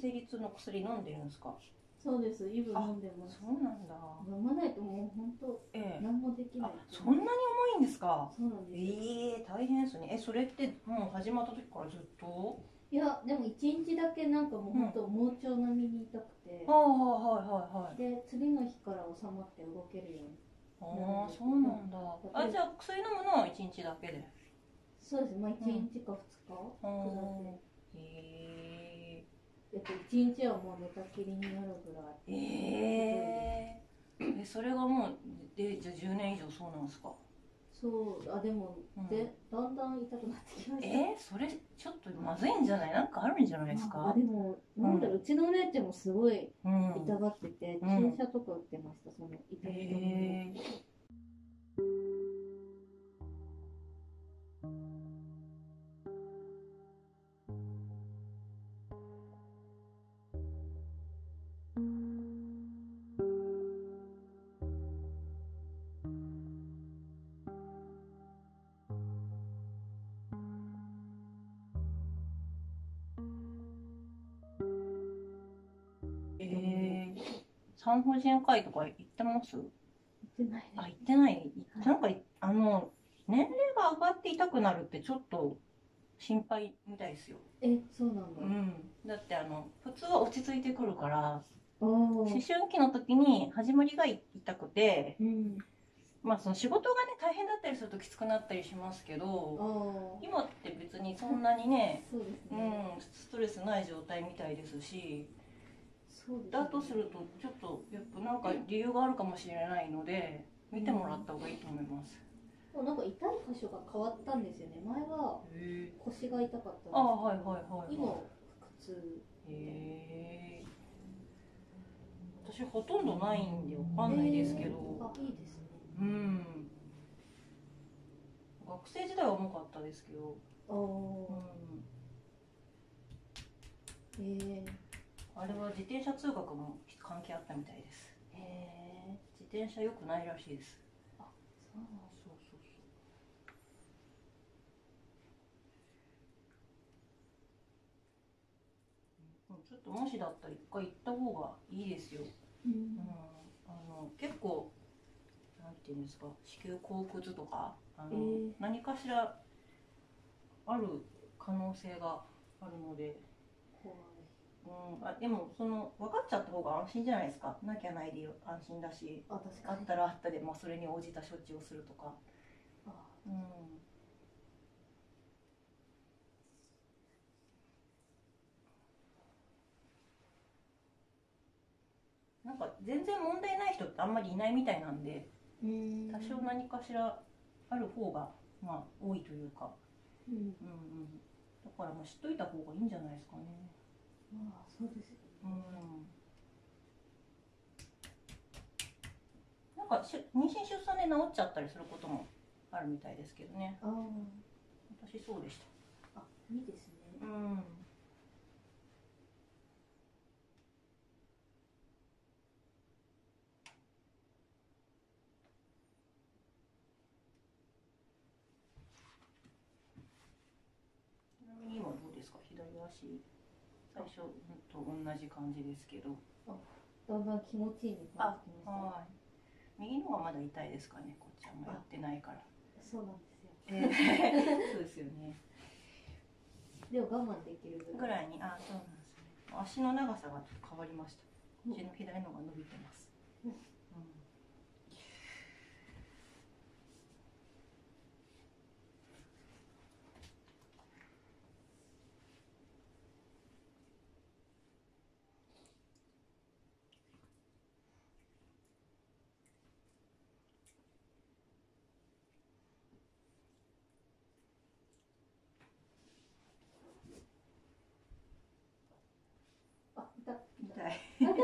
生理痛の薬飲んでるんですか？ そうです。イブ飲んでます。 そうなんだ。 飲まないともう本当、何もできない。 そんなに重いんですか？ そうなんですよ。 大変ですね。それってもう始まった時からずっと？ いや、でも一日だけなんかもう本当、盲腸並みに痛くて、で、次の日から収まって動けるように。 ああ、そうなんだ。じゃあ薬飲むのは1日だけで？ そうです。まあ1日か2日くらいで。1日はもう寝たきりになるぐらい。 それがもうじゃあ10年以上そうなんですか？ そう、でも、だんだん痛くなってきました。 それちょっとまずいんじゃない？なんかあるんじゃないですか？ でも、なんだろう、うちのお姉ちゃんもすごい痛がってて、注射とか打ってました、その痛み止めを。 産婦人科医とか行ってます？ 行ってないです。 行ってない。なんか年齢が上がって痛くなるってちょっと心配みたいですよ。 そうなんだ。 だって普通は落ち着いてくるから、 思春期の時に始まりが痛くて、まあその仕事がね大変だったりするときつくなったりしますけど、今って別にそんなにね、ストレスない状態みたいですし、だとするとちょっとやっぱなんか理由があるかもしれないので見てもらった方がいいと思います。 なんか痛い箇所が変わったんですよね。前は腰が痛かったんですけど、今腹痛。 私ほとんどないんでわかんないですけど、 いいですね。 学生時代は重かったですけど、あれは自転車通学も関係あったみたいです。自転車良くないらしいです。そうそうそう。ちょっともしだったら一回行った方がいいですよ。結構なんていうんですか、子宮口くずとか何かしらある可能性があるので。でも分かっちゃった方が安心じゃないですか。なきゃないで安心だし、あったらあったで、それに応じた処置をするとか。なんか全然問題ない人ってあんまりいないみたいなんで、多少何かしらある方が多いというか、だから知っといた方がいいんじゃないですかね。 そうですよね。 なんか妊娠出産で治っちゃったりすることもあるみたいですけどね。私そうでした。 いいですね。 ちなみに今どうですか？左足最初と同じ感じですけど、 だんだん気持ちいいになってきました。 右の方がまだ痛いですかね。こっちはあんまやってないから。 そうなんですよ。 そうですよね。 でも我慢できるぐらいに。そうなんですね。足の長さがちょっと変わりました。こっちの左の方が伸びてます。痛い。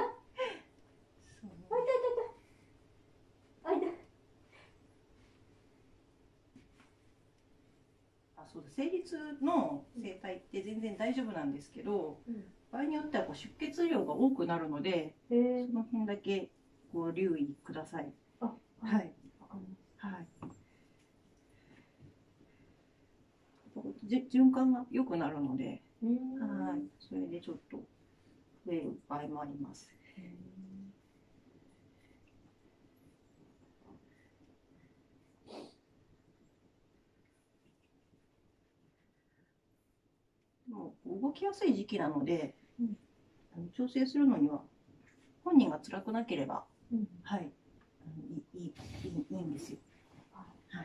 そうだ、生理痛の整体って全然大丈夫なんですけど、場合によっては出血量が多くなるので、その辺だけご留意ください。はい。循環が良くなるので、それでちょっと増える場合もあります。もう動きやすい時期なので、調整するのには本人が辛くなければ、はい、いいんですよ。はい。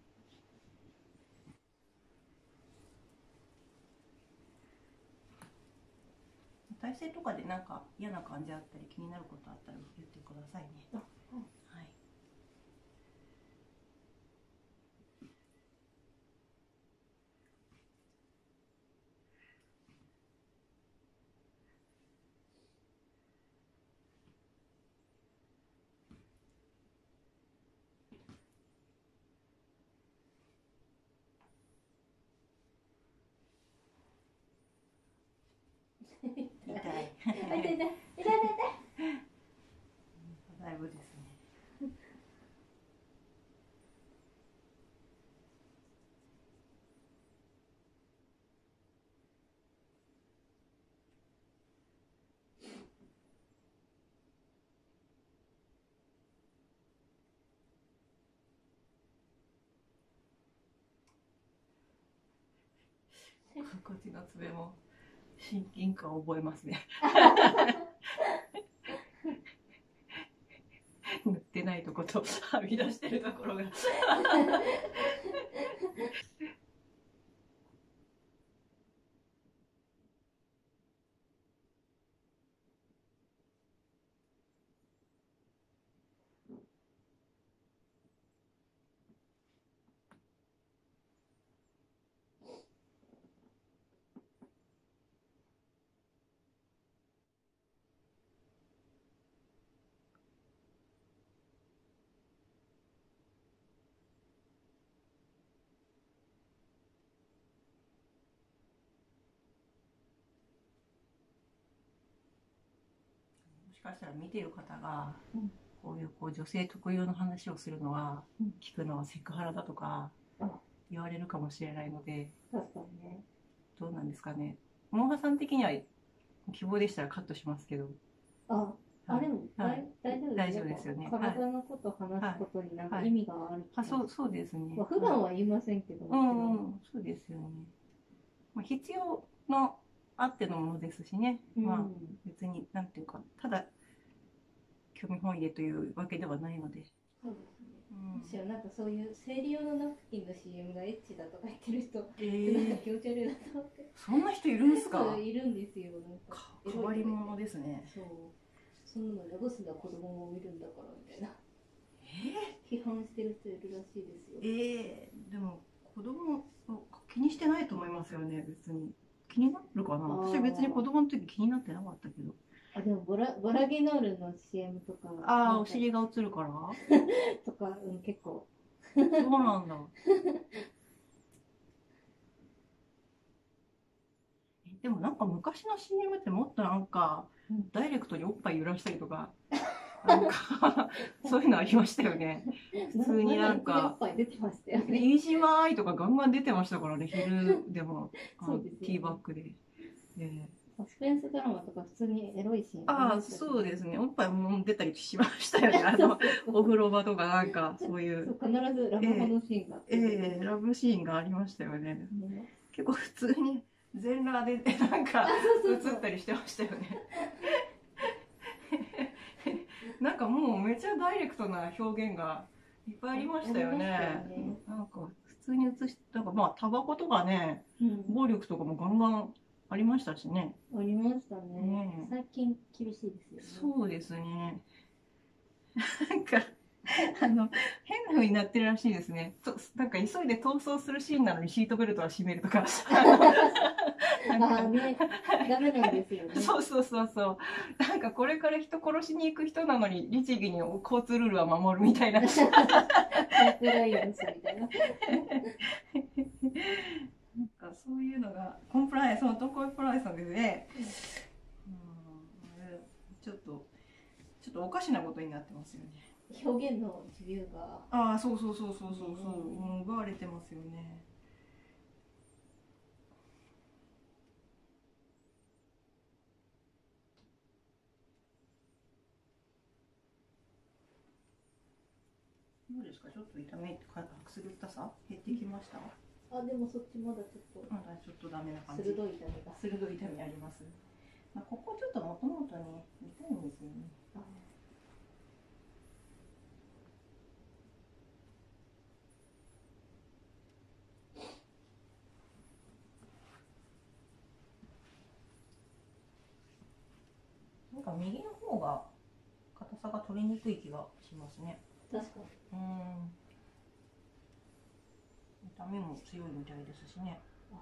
体勢とかでなんか嫌な感じあったり気になることあったら言ってくださいね。はい。痛い。だいぶですね。こっちの爪も親近感を覚えますね。塗ってないとことはみ出してるところが。もしかしたら見ている方が、こういう女性特有の話をするのは、聞くのはセクハラだとか言われるかもしれないので、 確かにね。 どうなんですかね。モンハさん的には希望でしたらカットしますけど。 でも大丈夫ですよね。体のこと話すことになんか意味がある。 そうですね。 普段は言いませんけど。 そうですよね。必要のあってのものですしね。別になんていうか、ただ興味本位でというわけではないので。 そうですね。むしろなんかそういう生理用のナプキンの CM がエッチだとか言ってる人、なんか気持ち悪いなと思って。 そんな人いるんですか？ いるんですよ。 変わり者ですね。 そう。そんなの汚すのは子供もいるんだからみたいな。批判してる人いるらしいですよ。 でも子供気にしてないと思いますよね。別に気になるかな。私は別に子供の時気になってなかったけど。 でもボラギノールの CM とか。 お尻が映るからとか、結構。 そうなんだ。でもなんか昔の CM ってもっとなんか、ダイレクトにおっぱい揺らしたりとか、なんかそういうのありましたよね。普通になんか、イージーワーイとかガンガン出てましたからね、昼でも、ティーバッグで。 サスペンスドラマとか普通にエロいシーン。 そうですね。おっぱいも出たりしましたよね。お風呂場とかなんか、そういう。 必ずラブホのシーンが。 ラブシーンがありましたよね。結構普通に全裸でなんか映ったりしてましたよね。なんかもうめっちゃダイレクトな表現がいっぱいありましたよね。なんか普通に映し、なんかタバコとかね、暴力とかもガンガンありましたしね。 ありましたね。最近厳しいですよね。 そうですね。なんか変な風になってるらしいですね。なんか急いで逃走するシーンなのにシートベルトは締めるとか。 ダメなんですよね。 そう。なんかこれから人殺しに行く人なのに律儀に交通ルールは守るみたいな。なんかそういうのがコンプライアンスのコンプライアンスなんですね。ちょっとおかしなことになってますよね。 表現の自由が。 そう奪われてますよね。 どうですか、ちょっと痛めかくすぐったさ減ってきました？ あ、でもそっちまだちょっとダメな感じ。 鋭い痛みが。 鋭い痛みあります。まあ、ここちょっともともとね痛いんですよね。なんか右の方が硬さが取りにくい気がしますね。 確かに。 痛みも強いみたいですしね。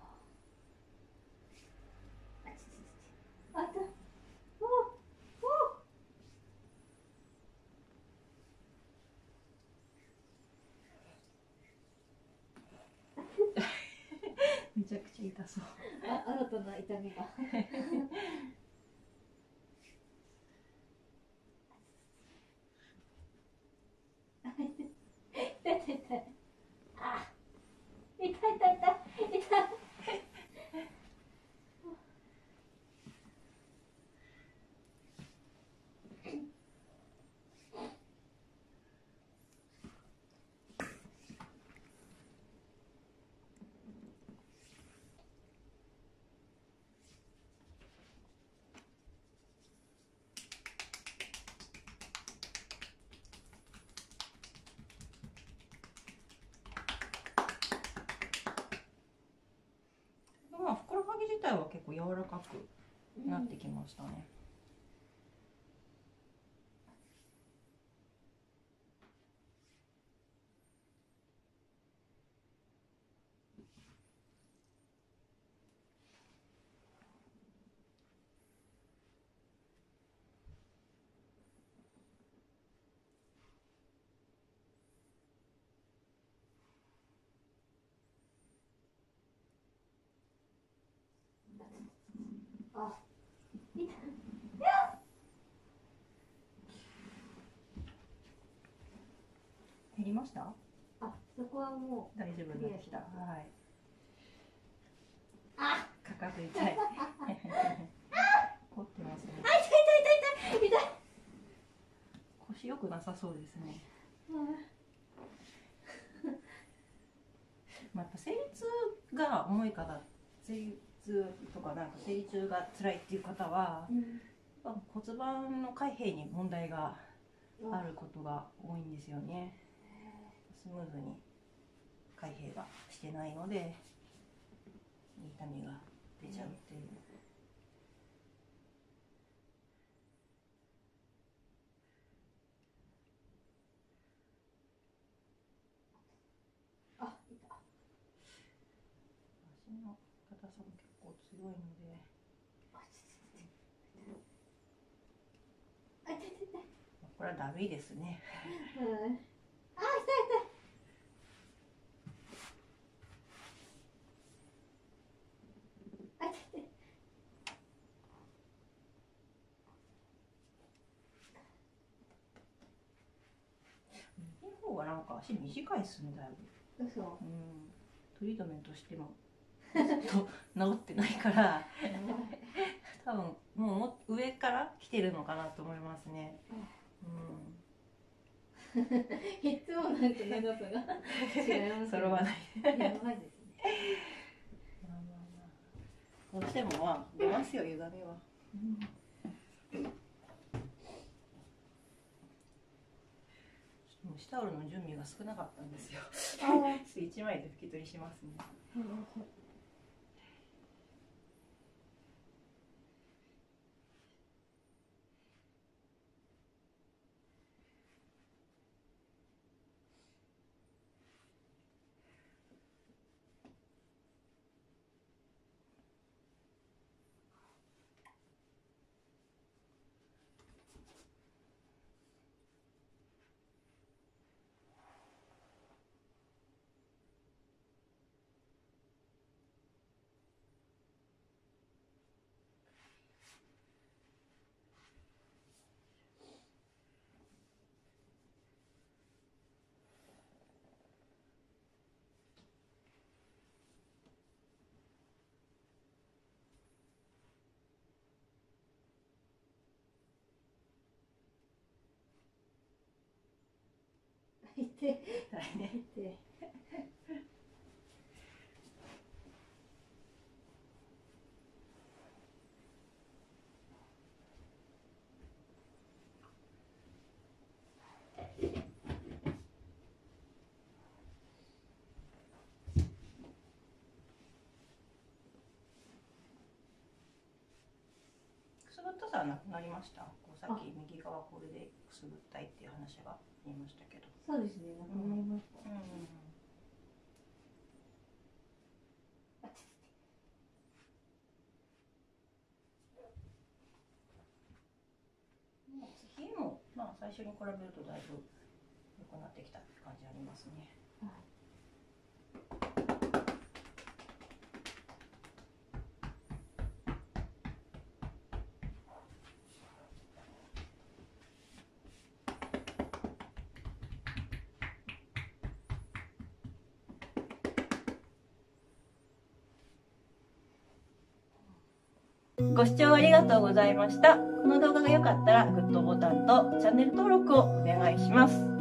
あった。 めちゃくちゃ痛そう。 新たな痛みが。 まあふくらはぎ自体は結構柔らかくなってきましたね。 あ、 減りました？ あ、そこはもう大丈夫になってきた。はい。 あ、 かかと痛い。凝ってますね。 痛い。 腰良くなさそうですね。まあ、やっぱ生理痛が重い方、生理痛とかなんか生理痛が辛いっていう方は、骨盤の開閉に問題があることが多いんですよね。スムーズに開閉がしてないので痛みが出ちゃうっていう。足の硬さも結構強いので、これはだるいですね。 あ、痛い。 右の方がなんか足短いっすね、だいぶ。 嘘。 トリートメントしてもずっと治ってないから多分もう上から来てるのかなと思いますね。 いつもなんか長さが違いますね。 それはない。 やばいですね。 どうしてもまあ出ますよ、歪みは。蒸しタオルの準備が少なかったんですよ。1枚で拭き取りしますね。 ね。くすぐったさはなくなりました。さっき右側これでくすぐったいっていう話が言いましたけど。 そうですね、なくなりました。 冷えもまあ最初に比べるとだいぶ良くなってきたって感じありますね。ご視聴ありがとうございました。この動画が良かったらグッドボタンとチャンネル登録をお願いします。